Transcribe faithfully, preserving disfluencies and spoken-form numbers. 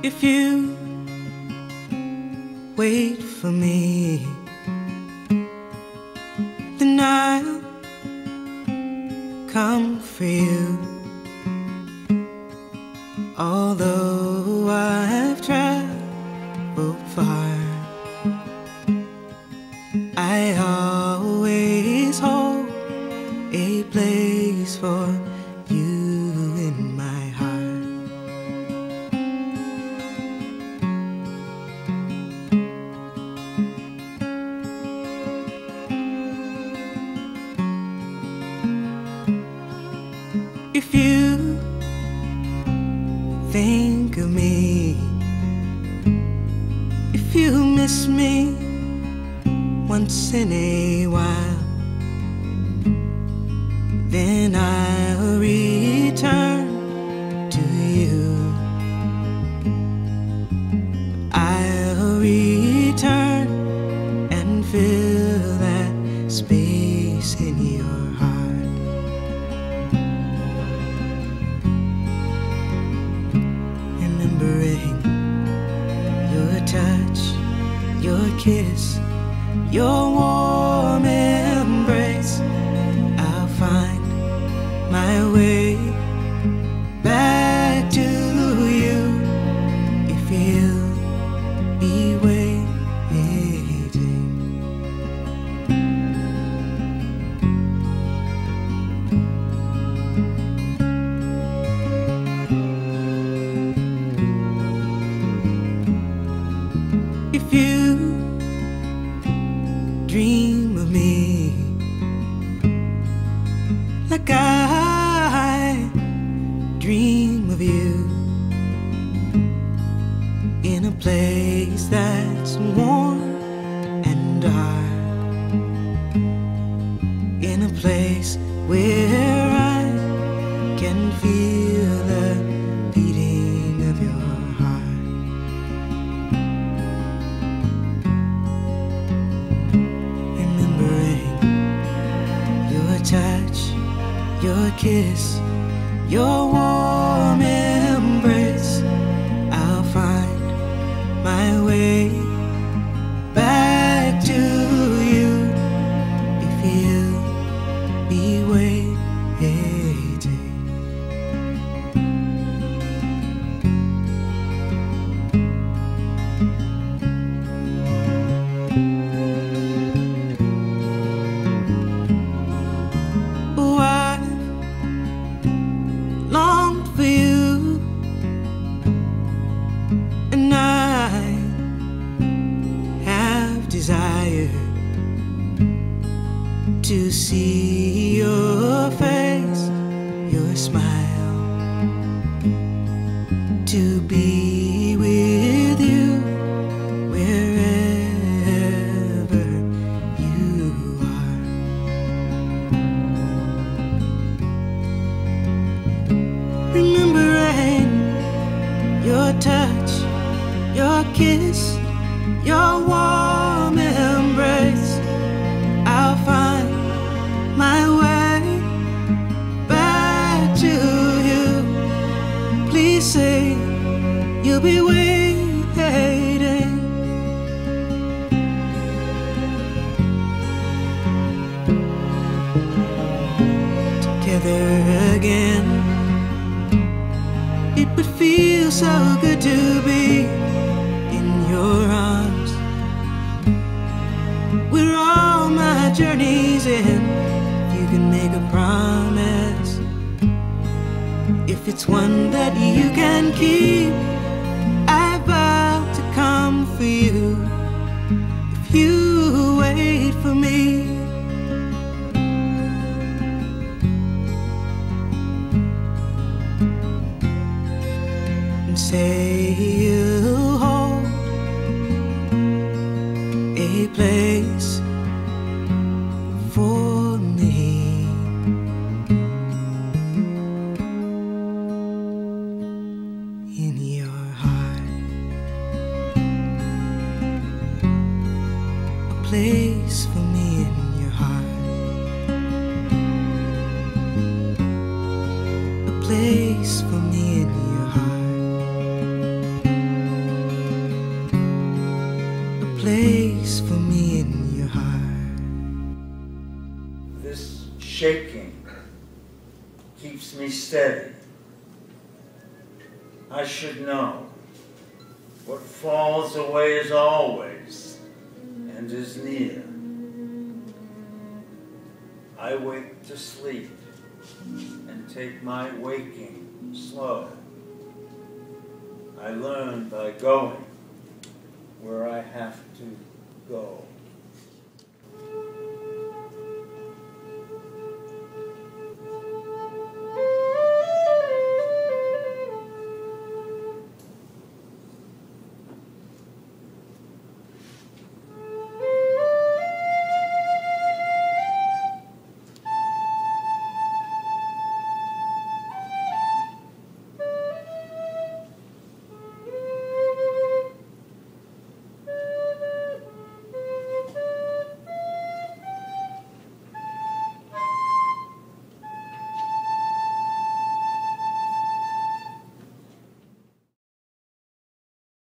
If you wait for me, then I'll come for you. Although I've traveled far, I always hold a place for you in my heart. If you think of me, if you miss me once in a while, then I'll return to you. I'll return and fill that space in your heart. Remembering your touch, your kiss, your warm embrace, I'll find my way back to you if you'll be waiting. If you dream of me like I dream of you, in a place that's warm and dark, in a place where I can feel the beating of your heart. Remembering your touch, your kiss, your warm embrace, I'll find my way back to you if you'll be waiting. Oh, I've longed for you, and I have desired to see your face, your smile, to be with you wherever you are. Remembering your touch, your kiss, your warm embrace, I'll find my way back to you. Please say you'll be waiting. Together again, it would feel so good to be in your arms, where all my journeys end. If you can make a promise, if it's one that you can keep, I vow to come for you if you wait for me. And say you'll hold a place for me in your heart, a place for me in your heart, a place for me in your heart. place for me in your heart. This shaking keeps me steady. I should know. What falls away is always and is near. I wake to sleep and take my waking slow. I learn by going where I have to go.